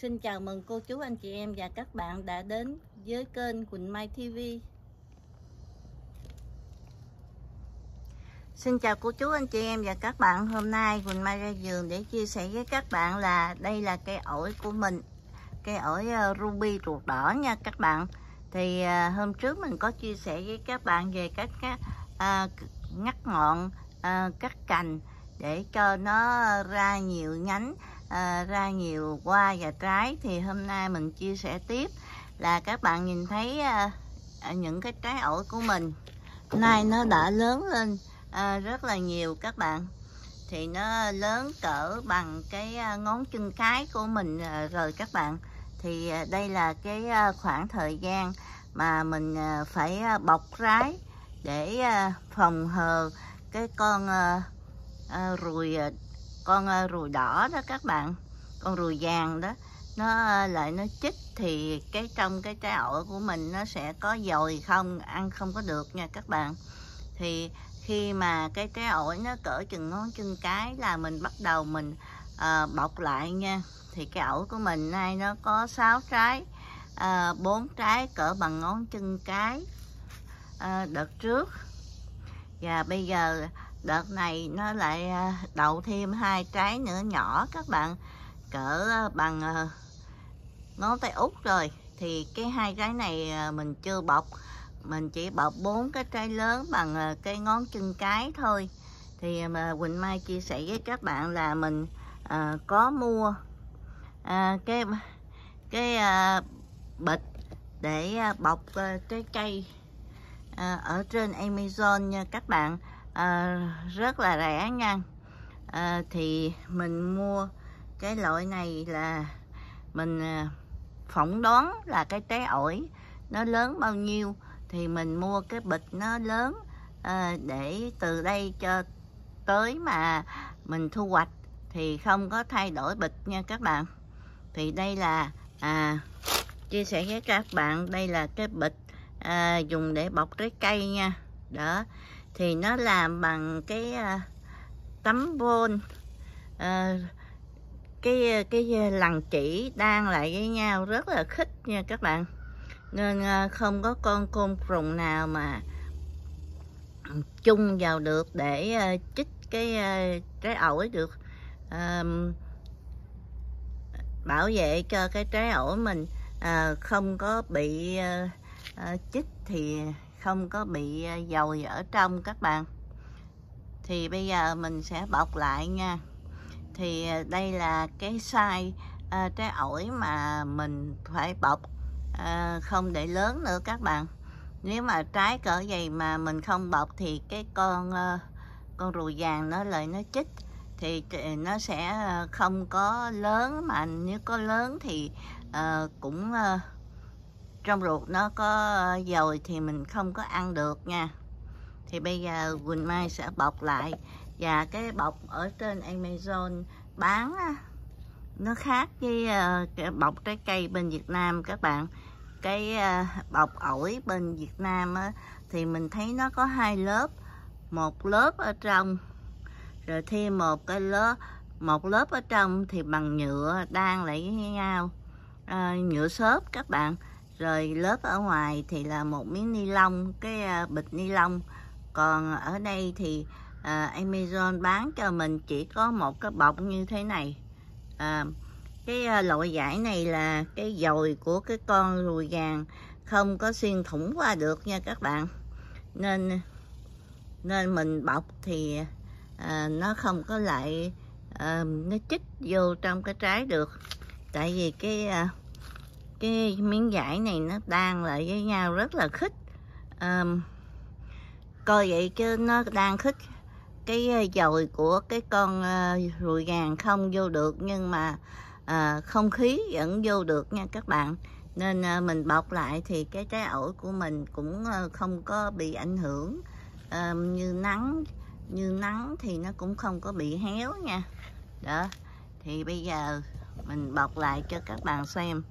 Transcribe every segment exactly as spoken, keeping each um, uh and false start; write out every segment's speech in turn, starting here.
Xin chào mừng cô chú anh chị em và các bạn đã đến với kênh Quỳnh Mai ti vi. Xin chào cô chú anh chị em và các bạn. Hôm nay Quỳnh Mai ra vườn để chia sẻ với các bạn là đây là cây ổi của mình, cây ổi ruby ruột đỏ nha các bạn. Thì uh, hôm trước mình có chia sẻ với các bạn về cách uh, ngắt ngọn, uh, cắt cành để cho nó ra nhiều nhánh, À, ra nhiều hoa và trái. Thì hôm nay mình chia sẻ tiếp là các bạn nhìn thấy à, những cái trái ổi của mình nay nó đã lớn lên à, rất là nhiều các bạn. Thì nó lớn cỡ bằng cái ngón chân cái của mình à, rồi các bạn. Thì à, đây là cái à, khoảng thời gian mà mình à, phải à, bọc trái để à, phòng hờ cái con à, à, ruồi à, con uh, ruồi đỏ đó các bạn, con ruồi vàng đó, nó uh, lại nó chích thì cái trong cái trái ổi của mình nó sẽ có dồi không, ăn không có được nha các bạn. Thì khi mà cái trái ổi nó cỡ chừng ngón chân cái là mình bắt đầu mình uh, bọc lại nha. Thì cái ổi của mình nay nó có sáu trái, bốn uh, trái cỡ bằng ngón chân cái uh, đợt trước, và bây giờ đợt này nó lại đậu thêm hai trái nữa nhỏ các bạn, cỡ bằng ngón tay út rồi. Thì cái hai trái này mình chưa bọc, mình chỉ bọc bốn cái trái lớn bằng cái ngón chân cái thôi. Thì mà Quỳnh Mai chia sẻ với các bạn là mình à, có mua à, cái cái à, bịch để bọc à, trái cây à, ở trên Amazon nha các bạn. À, rất là rẻ nha. À, thì mình mua cái loại này là mình à, phỏng đoán là cái trái ổi nó lớn bao nhiêu thì mình mua cái bịch nó lớn, à, để từ đây cho tới mà mình thu hoạch thì không có thay đổi bịch nha các bạn. Thì đây là à, chia sẻ với các bạn, đây là cái bịch à, dùng để bọc trái cây nha. Đó, thì nó làm bằng cái uh, tấm vôn, uh, cái cái lằn chỉ đan lại với nhau rất là khít nha các bạn, nên uh, không có con côn trùng nào mà chung vào được để uh, chích cái uh, trái ổi được. Uh, bảo vệ cho cái trái ổi mình uh, không có bị uh, uh, chích thì không có bị dồi ở trong các bạn. Thì bây giờ mình sẽ bọc lại nha. Thì đây là cái size à, trái ổi mà mình phải bọc, à, không để lớn nữa các bạn. Nếu mà trái cỡ vậy mà mình không bọc thì cái con à, con ruồi vàng nó lại nó chích thì nó sẽ không có lớn, mà nếu có lớn thì à, cũng à, trong ruột nó có dồi thì mình không có ăn được nha. Thì bây giờ Quỳnh Mai sẽ bọc lại, và cái bọc ở trên Amazon bán nó khác với cái bọc trái cây bên Việt Nam các bạn. Cái bọc ổi bên Việt Nam thì mình thấy nó có hai lớp, một lớp ở trong rồi thêm một cái lớp một lớp ở trong thì bằng nhựa đan lại với nhau, à, nhựa xốp các bạn. Rồi lớp ở ngoài thì là một miếng ni lông, cái uh, bịch ni lông. Còn ở đây thì uh, Amazon bán cho mình chỉ có một cái bọc như thế này. uh, Cái uh, loại vải này là cái dồi của cái con ruồi vàng không có xuyên thủng qua được nha các bạn. Nên nên mình bọc thì uh, nó không có lại uh, nó chích vô trong cái trái được. Tại vì cái uh, cái miếng vải này nó đan lại với nhau rất là khít. À, coi vậy chứ nó đang khít cái dồi của cái con uh, ruồi vàng không vô được, nhưng mà uh, không khí vẫn vô được nha các bạn. Nên uh, mình bọc lại thì cái trái ổi của mình cũng uh, không có bị ảnh hưởng. Uh, như nắng như nắng thì nó cũng không có bị héo nha. Đó, thì bây giờ mình bọc lại cho các bạn xem.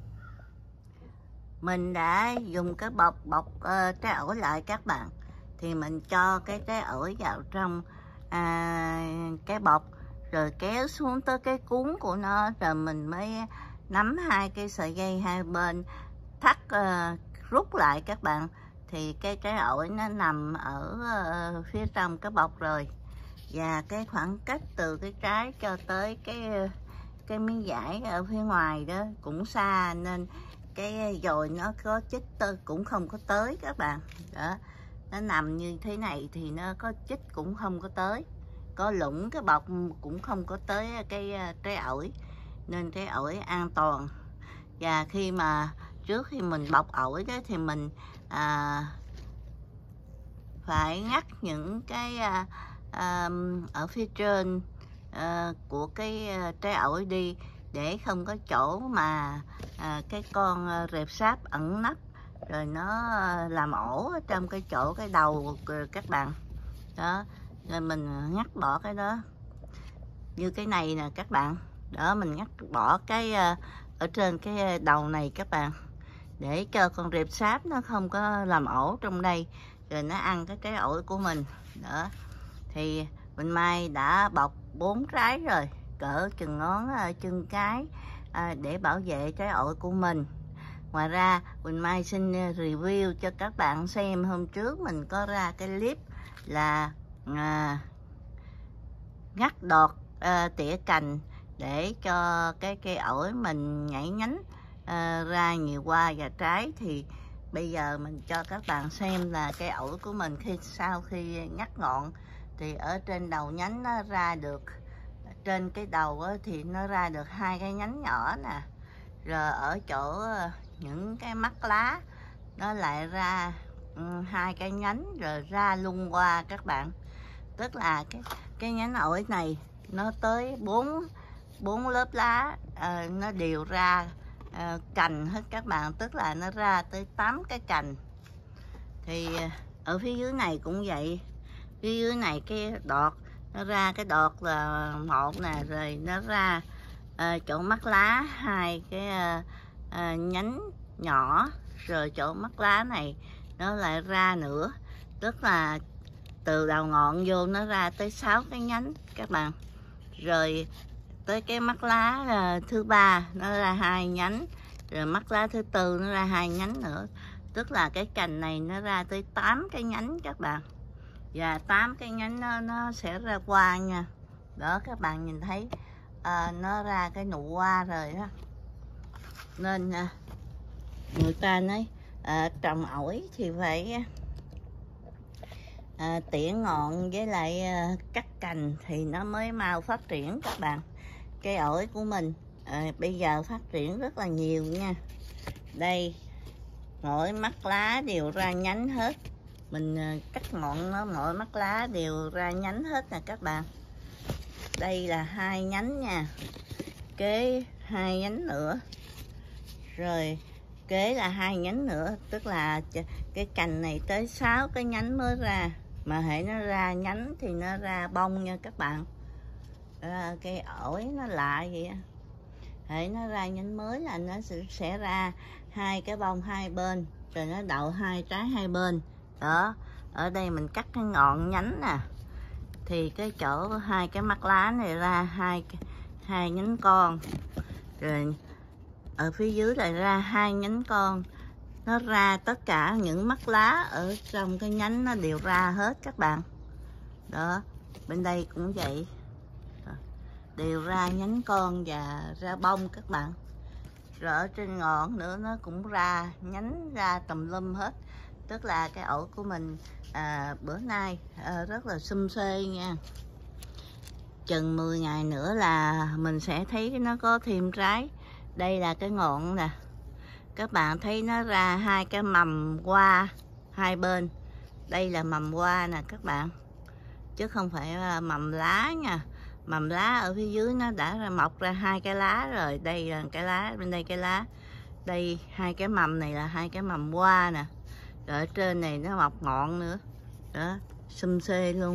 Mình đã dùng cái bọc bọc uh, trái ổi lại các bạn. Thì mình cho cái trái ổi vào trong à, cái bọc, rồi kéo xuống tới cái cuốn của nó, rồi mình mới nắm hai cái sợi dây hai bên, thắt uh, rút lại các bạn, thì cái trái ổi nó nằm ở uh, phía trong cái bọc rồi. Và cái khoảng cách từ cái trái cho tới cái cái miếng vải ở phía ngoài đó cũng xa, nên cái dồi nó có chích tới cũng không có tới các bạn. Đó, nó nằm như thế này thì nó có chích cũng không có tới, có lũng cái bọc cũng không có tới cái trái ổi, nên trái ổi an toàn. Và khi mà trước khi mình bọc ổi đó thì mình à, phải ngắt những cái à, à, ở phía trên à, của cái trái ổi đi, để không có chỗ mà à, cái con rệp sáp ẩn nấp rồi nó làm ổ ở trong cái chỗ cái đầu các bạn. Đó, rồi mình ngắt bỏ cái đó, như cái này nè các bạn. Đó, mình ngắt bỏ cái ở trên cái đầu này các bạn, để cho con rệp sáp nó không có làm ổ trong đây rồi nó ăn cái trái ổi của mình. Đó, thì Quỳnh Mai đã bọc bốn trái rồi, cỡ chừng ngón chân cái à, để bảo vệ trái ổi của mình. Ngoài ra Quỳnh Mai xin review cho các bạn xem, hôm trước mình có ra cái clip là à, ngắt đọt à, tỉa cành để cho cái cây ổi mình nhảy nhánh à, ra nhiều hoa và trái. Thì bây giờ mình cho các bạn xem là cây ổi của mình khi sau khi ngắt ngọn thì ở trên đầu nhánh nó ra được, trên cái đầu thì nó ra được hai cái nhánh nhỏ nè, rồi ở chỗ những cái mắt lá nó lại ra um, hai cái nhánh, rồi ra lung qua các bạn. Tức là cái cái nhánh ổi này nó tới bốn bốn lớp lá à, nó đều ra à, cành hết các bạn, tức là nó ra tới tám cái cành. Thì ở phía dưới này cũng vậy, phía dưới này cái đọt nó ra cái đọt là một nè, rồi nó ra à, chỗ mắt lá hai cái à, à, nhánh nhỏ, rồi chỗ mắt lá này nó lại ra nữa, tức là từ đầu ngọn vô nó ra tới sáu cái nhánh các bạn. Rồi tới cái mắt lá à, thứ ba nó ra hai nhánh, rồi mắt lá thứ tư nó ra hai nhánh nữa, tức là cái cành này nó ra tới tám cái nhánh các bạn. Và tám cái nhánh nó, nó sẽ ra hoa nha. Đó, các bạn nhìn thấy à, nó ra cái nụ hoa rồi đó. Nên à, người ta nói à, trồng ổi thì phải à, tỉa ngọn với lại à, cắt cành thì nó mới mau phát triển các bạn. Cây ổi của mình à, bây giờ phát triển rất là nhiều nha. Đây, mỗi mắt lá đều ra nhánh hết. Mình à, cắt ngọn nó, mỗi mắt lá đều ra nhánh hết nè các bạn. Đây là hai nhánh nha, kế hai nhánh nữa, rồi kế là hai nhánh nữa, tức là cái cành này tới sáu cái nhánh mới ra. Mà hãy nó ra nhánh thì nó ra bông nha các bạn. À, cây ổi nó lạ vậy á, hãy nó ra nhánh mới là nó sẽ ra hai cái bông hai bên, rồi nó đậu hai trái hai bên. Đó, ở đây mình cắt cái ngọn nhánh nè, thì cái chỗ hai cái mắt lá này ra hai hai nhánh con, rồi ở phía dưới lại ra hai nhánh con. Nó ra tất cả những mắt lá ở trong cái nhánh nó đều ra hết các bạn. Đó, bên đây cũng vậy, đều ra nhánh con và ra bông các bạn. Rồi ở trên ngọn nữa nó cũng ra nhánh ra tùm lum hết. Tức là cái ổi của mình à, bữa nay à, rất là sum xê nha. Chừng mười ngày nữa là mình sẽ thấy nó có thêm trái. Đây là cái ngọn nè, các bạn thấy nó ra hai cái mầm hoa hai bên. Đây là mầm hoa nè các bạn, chứ không phải là mầm lá nha. Mầm lá ở phía dưới nó đã mọc ra hai cái lá rồi. Đây là cái lá, bên đây cái lá. Đây hai cái mầm này là hai cái mầm hoa nè. Rồi ở trên này nó mọc ngọn nữa. Đó, sum xê luôn.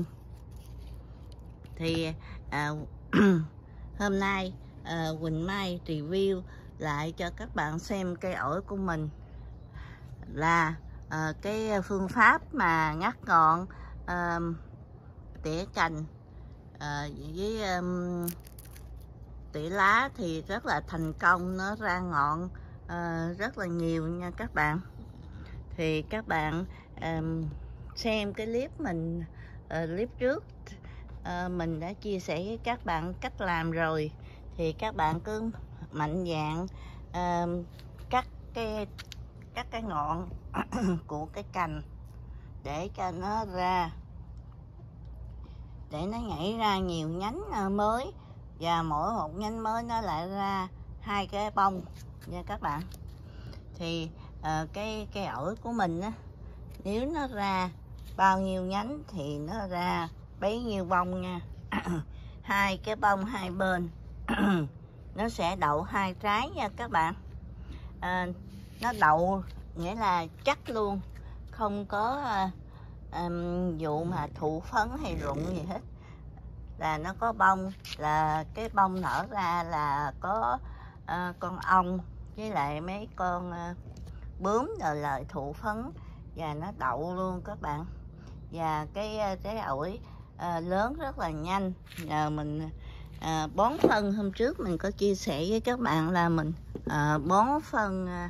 Thì à, hôm nay à, Quỳnh Mai review lại cho các bạn xem cây ổi của mình là à, cái phương pháp mà ngắt ngọn, à, tỉa cành à, với um, tỉa lá thì rất là thành công, nó ra ngọn uh, rất là nhiều nha các bạn. Thì các bạn um, xem cái clip mình uh, clip trước uh, mình đã chia sẻ với các bạn cách làm rồi, thì các bạn cứ mạnh dạn uh, cắt cái cắt cái ngọn của cái cành để cho nó ra, để nó nhảy ra nhiều nhánh mới, và mỗi một nhánh mới nó lại ra hai cái bông nha các bạn. Thì uh, cái cây ổi của mình á, nếu nó ra bao nhiêu nhánh thì nó ra bấy nhiêu bông nha. Hai cái bông hai bên nó sẽ đậu hai trái nha các bạn. À, nó đậu nghĩa là chắc luôn, không có uh, um, vụ mà thụ phấn hay rụng gì hết, là nó có bông, là cái bông nở ra là có uh, con ong với lại mấy con uh, bướm rồi lại thụ phấn và nó đậu luôn các bạn. Và cái trái ổi uh, lớn rất là nhanh. Nhờ mình uh, bón phân, hôm trước mình có chia sẻ với các bạn là mình uh, bón phân uh,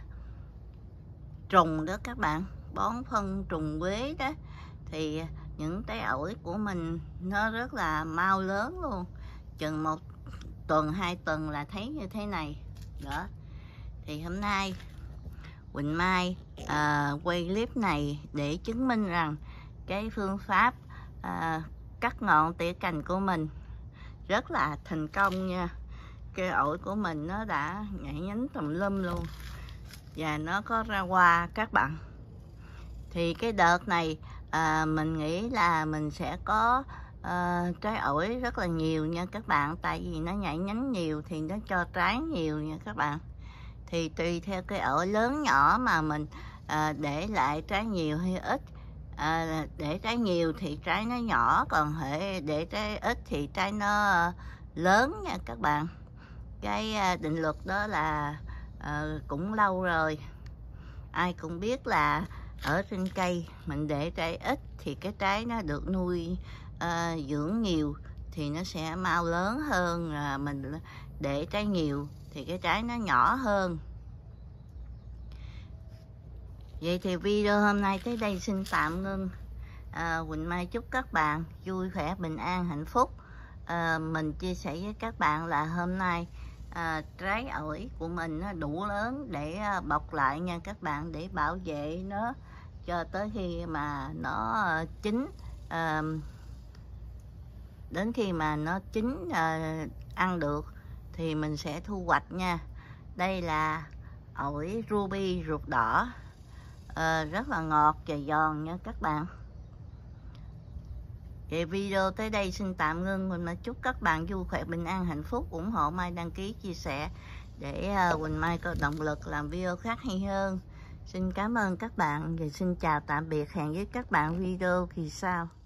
trùng đó các bạn, bón phân trùng quế đó, thì những trái ổi của mình nó rất là mau lớn luôn, chừng một tuần hai tuần là thấy như thế này đó. Thì hôm nay Quỳnh Mai à, quay clip này để chứng minh rằng cái phương pháp à, cắt ngọn tỉa cành của mình rất là thành công nha. Cây ổi của mình nó đã nhảy nhánh tùm lum luôn, và nó có ra hoa các bạn. Thì cái đợt này à, mình nghĩ là mình sẽ có à, trái ổi rất là nhiều nha các bạn, tại vì nó nhảy nhánh nhiều thì nó cho trái nhiều nha các bạn. Thì tùy theo cái ổi lớn nhỏ mà mình à, để lại trái nhiều hay ít. À, để trái nhiều thì trái nó nhỏ, còn hệ để trái ít thì trái nó lớn nha các bạn. Cái à, định luật đó là à, cũng lâu rồi, ai cũng biết là ở trên cây mình để trái ít thì cái trái nó được nuôi uh, dưỡng nhiều thì nó sẽ mau lớn hơn, là mình để trái nhiều thì cái trái nó nhỏ hơn. Vậy thì video hôm nay tới đây xin tạm ngưng. à, Quỳnh Mai chúc các bạn vui khỏe, bình an, hạnh phúc. à, Mình chia sẻ với các bạn là hôm nay à, trái ổi của mình nó đủ lớn để bọc lại nha các bạn, để bảo vệ nó cho tới khi mà nó chín, à, đến khi mà nó chín à, ăn được thì mình sẽ thu hoạch nha. Đây là ổi ruby ruột đỏ, à, rất là ngọt và giòn nha các bạn. Vậy video tới đây xin tạm ngưng. Mình mới chúc các bạn vui khỏe, bình an, hạnh phúc. Ủng hộ Mai đăng ký, chia sẻ để uh, Quỳnh Mai có động lực làm video khác hay hơn. Xin cảm ơn các bạn và xin chào tạm biệt. Hẹn với các bạn video kỳ sau.